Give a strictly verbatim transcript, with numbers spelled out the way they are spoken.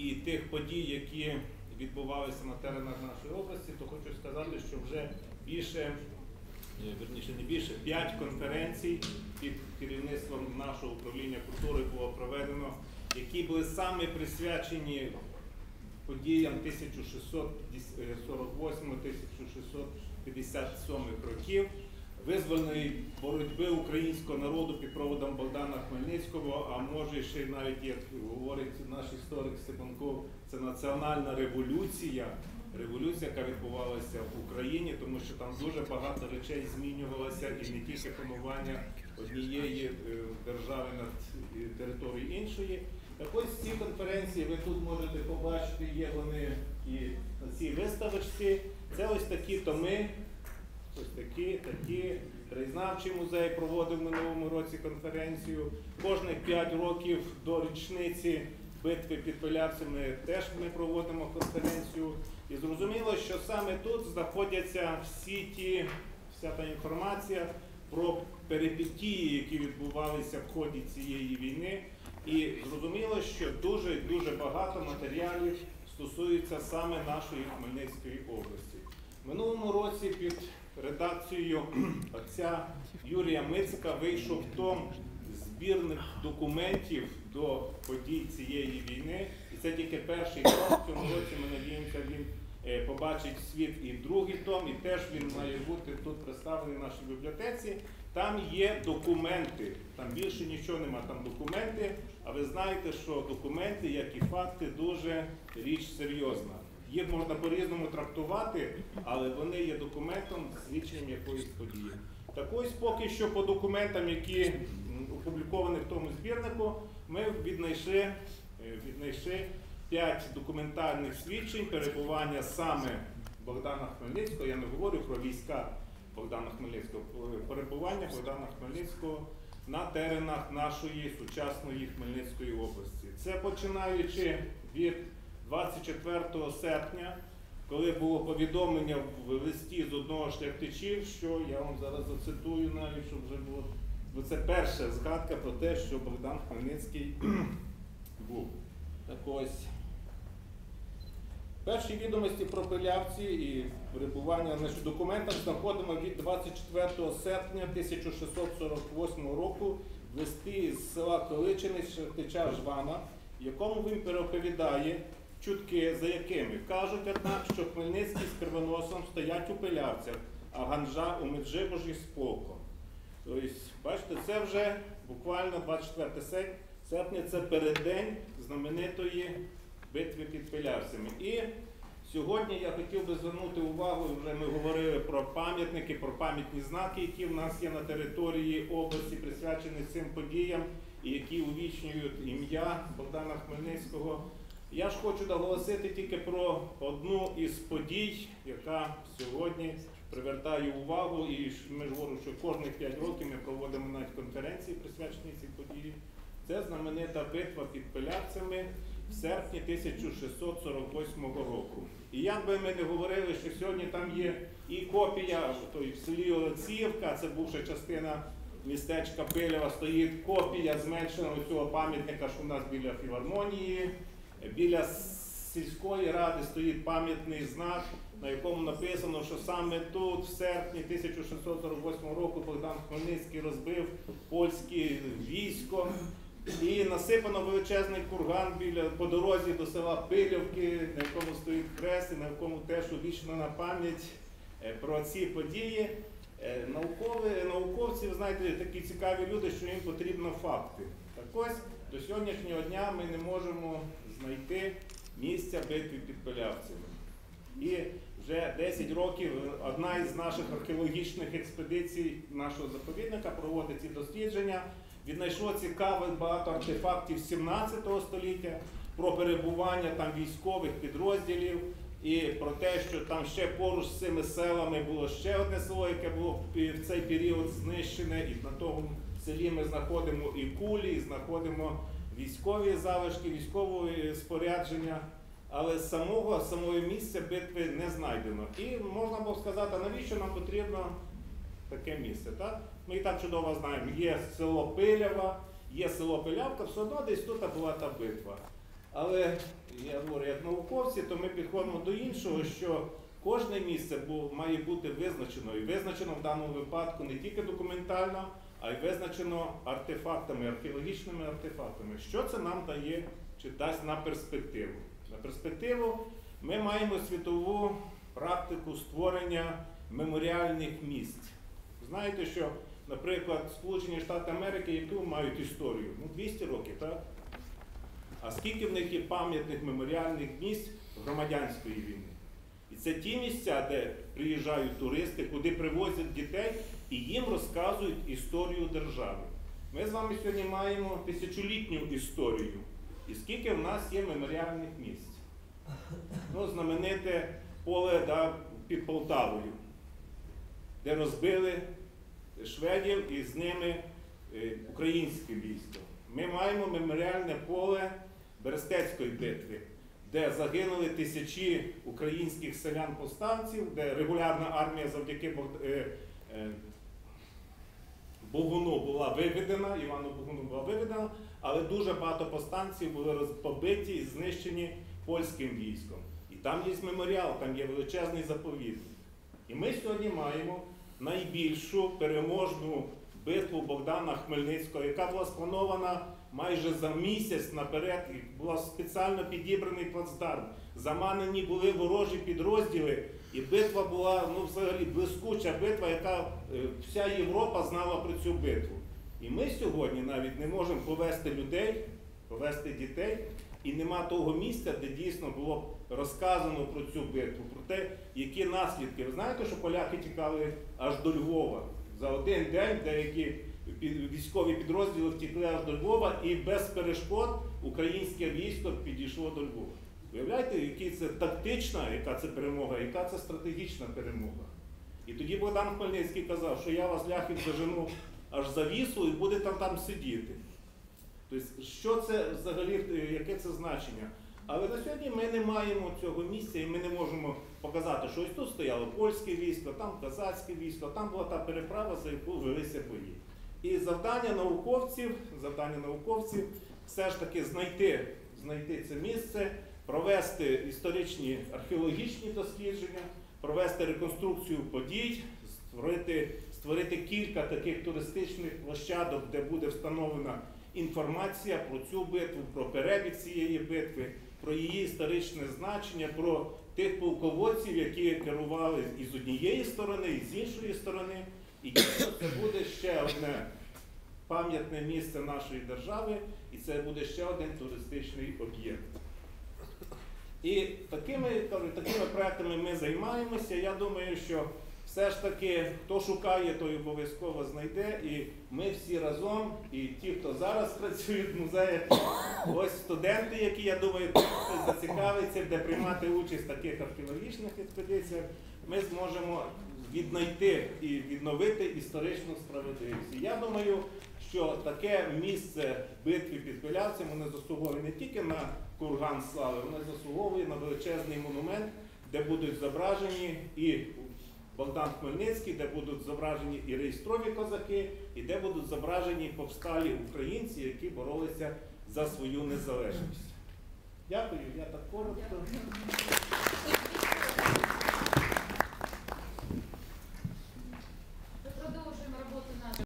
і тих подій, які відбувалися на теренах нашої області, то хочу сказати, що вже більше, верніше не більше, п'ять конференцій під керівництвом нашого управління культури було проведено, які були саме присвячені подіям тисяча шістсот сорок восьмого — тисяча шістсот п'ятдесят сьомого років, визвольної боротьби українського народу під проводом Богдана Хмельницького, а може ще навіть, як говорить наш історик Степанков, це національна революція, революція, яка відбувалася в Україні, тому що там дуже багато речей змінювалося, і не тільки панування однієї держави над територією іншої. Так ось ці конференції, ви тут можете побачити, є вони і на цій виставочці. Це ось такі томи, ось такі, такі. Краєзнавчий музей проводив в минулому році конференцію. Кожних п'ять років до річниці битви під Пилявцями теж ми проводимо конференцію. І зрозуміло, що саме тут знаходяться всі ті, вся та інформація про перипетії, які відбувалися в ході цієї війни. І зрозуміло, що дуже-дуже багато матеріалів стосується саме нашої Хмельницької області. В минулому році під редакцією отця Юрія Мицика вийшов том збірних документів до подій цієї війни. І це тільки перший том. В цьому році, ми надіємося, він побачить світ і другий том, і теж він має бути тут представлений в нашій бібліотеці. Там є документи, там більше нічого нема, там документи, а ви знаєте, що документи, як і факти, дуже річ серйозна. Їх можна по-різному трактувати, але вони є документом, свідченням якоїсь події. Так ось поки що по документам, які опубліковані в тому збірнику, ми віднайшли, віднайшли п'ять документальних свідчень перебування саме Богдана Хмельницького, я не говорю про війська Богдана Хмельницького, перебування Богдана Хмельницького на теренах нашої сучасної Хмельницької області. Це починаючи від двадцять четвертого серпня, коли було повідомлення в листі з одного з шляхтичів, що, я вам зараз зацитую навіть, щоб вже було, бо це перша згадка про те, що Богдан Хмельницький був. Так ось. Перші відомості про Пилявці і перебування в документах знаходимо від двадцять четвертого серпня тисяча шістсот сорок восьмого року в листі з села Количини шляхтича Жвана, в якому він переповідає чутки, за якими кажуть, однак, що Хмельницький з Кривоносом стоять у Пилявцях, а Ганжа у Меджибожі з полком. Тобто, бачите, це вже буквально двадцять четвертого серпня, це переддень знаменитої битви під Пилявцями. І сьогодні я хотів би звернути увагу, вже ми говорили про пам'ятники, про пам'ятні знаки, які в нас є на території області, присвячені цим подіям, і які увічнюють ім'я Богдана Хмельницького. Я ж хочу наголосити тільки про одну із подій, яка сьогодні привертає увагу, і ми ж говоримо, що кожних п'ять років ми проводимо навіть конференції, присвячені цій події. Це знаменита битва під Пилявцями в серпні тисяча шістсот сорок восьмого року. І як би ми не говорили, що сьогодні там є і копія, то в селі Олексіївка, це бувша частина містечка Пилєва, стоїть копія зменшеного цього пам'ятника, що у нас біля філармонії. Біля сільської ради стоїть пам'ятний знак, на якому написано, що саме тут, в серпні тисяча шістсот сорок восьмого року, Богдан Хмельницький розбив польське військо. І насипано величезний курган біля, по дорозі до села Пилівки, на якому стоїть хрест, і на якому теж увічнена пам'ять про ці події. Наукові, науковці, ви знаєте, такі цікаві люди, що їм потрібно факти. Так ось, до сьогоднішнього дня ми не можемо знайти місця битви під Пилявцями. І вже десять років одна із наших археологічних експедицій нашого заповідника проводить ці дослідження. Віднайшло цікавих багато артефактів сімнадцятого століття про перебування там військових підрозділів і про те, що там ще поруч з цими селами було ще одне село, яке було в цей період знищене, і на тому селі ми знаходимо і кулі, і знаходимо військові залишки, військове спорядження, але самого, самого місця битви не знайдено. І можна було сказати, а навіщо нам потрібно таке місце, так? Ми і так чудово знаємо, є село Пилєва, є село Пилявка, все одно десь тут була та битва. Але я говорю, як науковці, то ми підходимо до іншого, що кожне місце має бути визначено. І визначено в даному випадку не тільки документально, а й визначено артефактами, археологічними артефактами. Що це нам дає чи дасть на перспективу? На перспективу ми маємо світову практику створення меморіальних місць. Знаєте, що, наприклад, Сполучені Штати Америки, яку мають історію? Ну, двісті років, так? А скільки в них є пам'ятних меморіальних місць громадянської війни? І це ті місця, де приїжджають туристи, куди привозять дітей і їм розказують історію держави. Ми з вами сьогодні маємо тисячолітню історію. І скільки в нас є меморіальних місць? Ну, знамените поле, да, під Полтавою, де розбили шведів і з ними е, українське військо. Ми маємо меморіальне поле Берестецької битви, де загинули тисячі українських селян-повстанців, де регулярна армія завдяки Бог... е, е, Богуну була виведена, Івану Богуну була виведена, але дуже багато повстанців були побиті і знищені польським військом. І там є меморіал, там є величезний заповідник. І ми сьогодні маємо найбільшу переможну битву Богдана Хмельницького, яка була спланована майже за місяць наперед, і була спеціально підібраний плацдарм. Заманені були ворожі підрозділи, і битва була, ну, взагалі блискуча битва, яка е, вся Європа знала про цю битву. І ми сьогодні навіть не можемо повести людей, повести дітей, і нема того місця, де дійсно було розказано про цю битву, про те, які наслідки. Ви знаєте, що поляки тікали аж до Львова? За один день деякі військові підрозділи втекли аж до Львова, і без перешкод українське військо підійшло до Львова. Уявляєте, яка це тактична, яка це перемога, яка це стратегічна перемога. І тоді Богдан Хмельницький казав, що я вас, ляхів, зажену аж за Віслу і будете там, там сидіти. Тобто, що це взагалі, яке це значення? Але на сьогодні ми не маємо цього місця і ми не можемо показати, що ось тут стояло польське військо, там козацьке військо, там була та переправа, за яку велися бої. І завдання науковців, завдання науковців все ж таки знайти, знайти це місце, провести історичні археологічні дослідження, провести реконструкцію подій, створити, створити кілька таких туристичних площадок, де буде встановлена інформація про цю битву, про перебіг цієї битви, про її історичне значення, про тих полководців, які керували і з однієї сторони, і з іншої сторони. І це буде ще одне пам'ятне місце нашої держави, і це буде ще один туристичний об'єкт. І такими, такими проектами ми займаємося. Я думаю, що все ж таки, хто шукає, той обов'язково знайде. І ми всі разом, і ті, хто зараз працюють в музеях, ось студенти, які, я думаю, хтось зацікавиться, де приймати участь в таких археологічних експедиціях, ми зможемо віднайти і відновити історичну справедливість. І я думаю, що таке місце битви під Пилявцем, воно заслуговує не тільки на курган слави, воно заслуговує на величезний монумент, де будуть зображені і Богдан Хмельницький, де будуть зображені і реєстрові козаки, і де будуть зображені повсталі українці, які боролися за свою незалежність. Дякую, я так коротко.